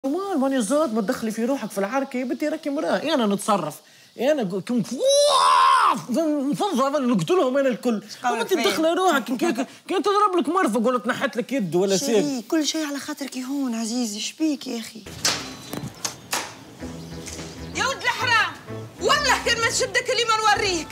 ماني زاد ما تدخلي في روحك في العركه يا بنتي، راكي مراه، انا نتصرف، انا كنت نفضل نقتلهم انا الكل. انت تدخلي روحك كي تضرب لك مرفق ولا تنحت لك يد ولا سيف. كل شيء على خاطرك يهون عزيزي، شبيك يا اخي؟ يا ولد الحرام والله كان ما نشدك اللي ما نوريك.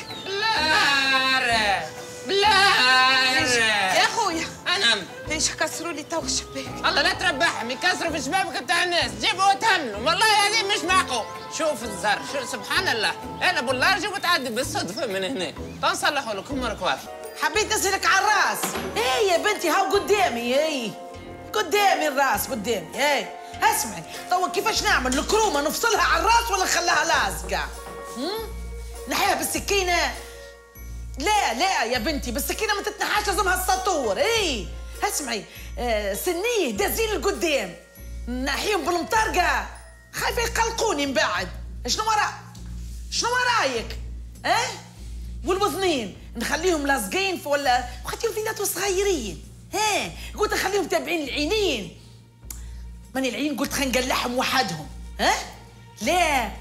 يا خويا انعم ليش كسروا لي تو الشباك؟ الله لا تربحهم، يكسروا في الشبابك بتاع الناس، جيبوا وتهنوا، والله هذه مش معقول. شوف الزر، شوف سبحان الله، انا بالله جيب وتعدي بالصدفه من هنا، تنصلحوا لكم مركواف. حبيت اسالك على الراس. ايه يا بنتي هاو قدامي، ايه قدامي الراس قدامي، ايه اسمعي توا كيفاش نعمل الكرومه؟ نفصلها على الراس ولا نخليها لازقه؟ نحيها بالسكينه؟ لا يا بنتي بالسكينه ما تتنحاش، لازمها السطور. ايه اسمعي سنيه دازين لقدام، نحيهم بالمطرقه، خايفه يقلقوني من بعد. شنو رايك؟ والوزنين نخليهم لاصقين ولا وخاتيهم فيناتو صغيرين؟ قلت نخليهم تابعين العينين، ماني العين قلت خلينا نقلعهم وحدهم. لا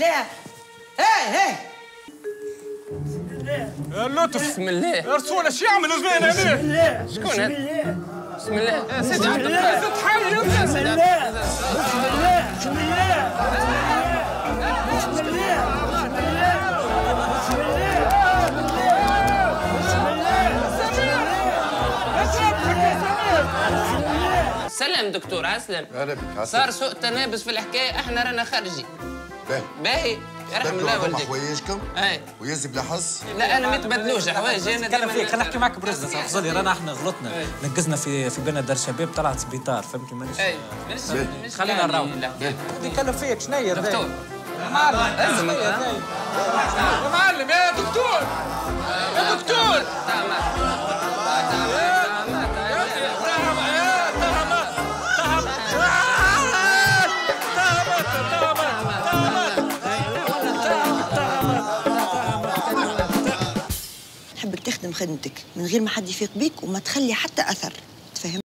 يا لطف بسم الله يا رسول ايش يعمل زين هنا؟ شكون هذا؟ بسم الله سيدي عبد الله زدت حالي يا بسم الله بسم الله بسم الله سلام دكتور اسلم. اهلا بك. صار سوء تنابس في الحكايه، احنا رانا خارجين. باهي يرحم الله والديك. حوايجكم؟ اي ويزي بلا حس؟ لا انا ما تبدلوش حوايجي، انا نتكلم فيك، خلينا نحكي معك برزة. تفضلي، رانا احنا غلطنا، نقزنا في بنا دار شباب، طلعت سبيطار، فهمتي؟ مانيش خلينا نروح. نتكلم فيك شنيا دكتور يا معلم. يا معلم يا دكتور يا دكتور نحبك تخدم خدمتك من غير ما حد يفيق بيك وما تخلي حتى اثر، تفهم؟